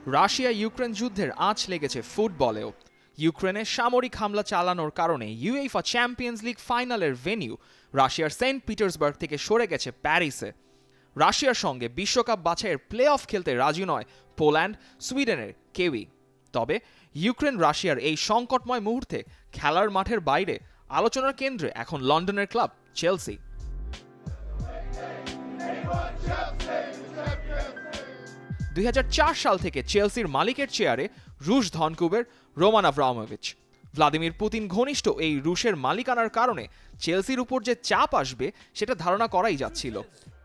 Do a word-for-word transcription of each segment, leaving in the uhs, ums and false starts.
Russia Ukraine যুদ্ধের আঁচ লেগেছে ফুটবলেও। ইউক্রেনে সামরিক হামলা চালানোর কারণে ইউএফা চ্যাম্পিয়ন্স লিগ ফাইনালের ভেন্যু রাশিয়ার সেন্ট পিটার্সবার্গ থেকে সরে গেছে প্যারিসে। রাশিয়ার সঙ্গে বিশ্বকাপ বাছাইয়ের প্লে অফ খেলতে রাজি নয় পোল্যান্ড, সুইডেনের কেউই। তবে ইউক্রেন রাশিয়ার এই সংকটময় মুহূর্তে খেলার মাঠের বাইরে আলোচনার কেন্দ্রে এখন লন্ডনের ক্লাব চেলসি। দুই হাজার চার সাল থেকে চেলসির মালিকের চেয়ারে রুশ ধনকুবের রোমান আব্রামোভিচ। ভ্লাদিমির পুতিন ঘনিষ্ঠ এই রুশের মালিকানার কারণে চেলসির উপর যে চাপ আসবে সেটা ধারণা করাই যাচ্ছিল।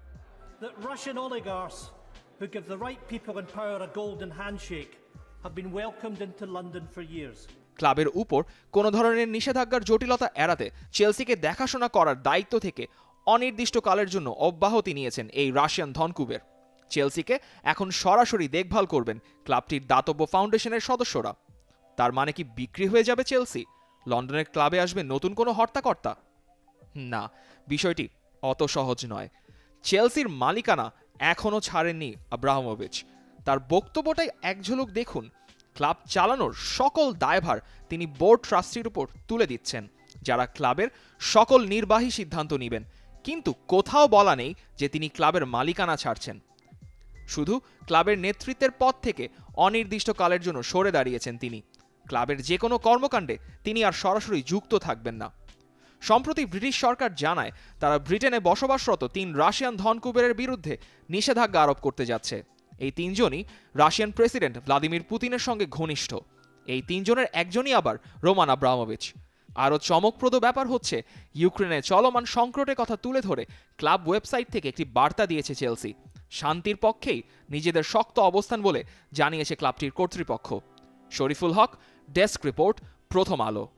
ক্লাবের উপর কোনো ধরনের নিষেধাজ্ঞার জটিলতা এড়াতে চেলসিকে দেখাশোনা করার দায়িত্ব থেকে অনির্দিষ্টকালের জন্য অব্যাহতি নিয়েছেন এই রাশিয়ান ধনকুবের। চেলসিকে এখন সরাসরি দেখভাল করবেন ক্লাবটির দাতব্য ফাউন্ডেশনের সদস্যরা। তার মানে কি বিক্রি হয়ে যাবে চেলসি? লন্ডনের ক্লাবে আসবে নতুন কোনো হর্তাকর্তা? না, বিষয়টি অত সহজ নয়। চেলসির মালিকানা এখনও ছাড়েননি আব্রামোভিচ। তার বক্তব্যটাই এক ঝলক দেখুন। ক্লাব চালানোর সকল দায়ভার তিনি বোর্ড ট্রাস্টির উপর তুলে দিচ্ছেন, যারা ক্লাবের সকল নির্বাহী সিদ্ধান্ত নেবেন। কিন্তু কোথাও বলা নেই যে তিনি ক্লাবের মালিকানা ছাড়ছেন। শুধু ক্লাবের নেতৃত্বের পদ থেকে অনির্দিষ্টকালের জন্য সরে দাঁড়িয়েছেন তিনি। ক্লাবের যে কোনো কর্মকাণ্ডে তিনি আর সরাসরি যুক্ত থাকবেন না। সম্প্রতি ব্রিটিশ সরকার জানায় তারা ব্রিটেনে বসবাসরত তিন রাশিয়ান ধনকুবেরের বিরুদ্ধে নিষেধাজ্ঞা আরোপ করতে যাচ্ছে। এই তিনজনই রাশিয়ান প্রেসিডেন্ট ভ্লাদিমির পুতিনের সঙ্গে ঘনিষ্ঠ। এই তিনজনের একজনই আবার রোমান আব্রামোভিচ। আরও চমকপ্রদ ব্যাপার হচ্ছে, ইউক্রেনে চলমান সংকটের কথা তুলে ধরে ক্লাব ওয়েবসাইট থেকে একটি বার্তা দিয়েছে চেলসি। শান্তির পক্ষেই নিজেদের শক্ত অবস্থান বলে জানিয়েছে ক্লাবটির কর্তৃপক্ষ। শরীফুল হক, ডেস্ক রিপোর্ট, প্রথম আলো।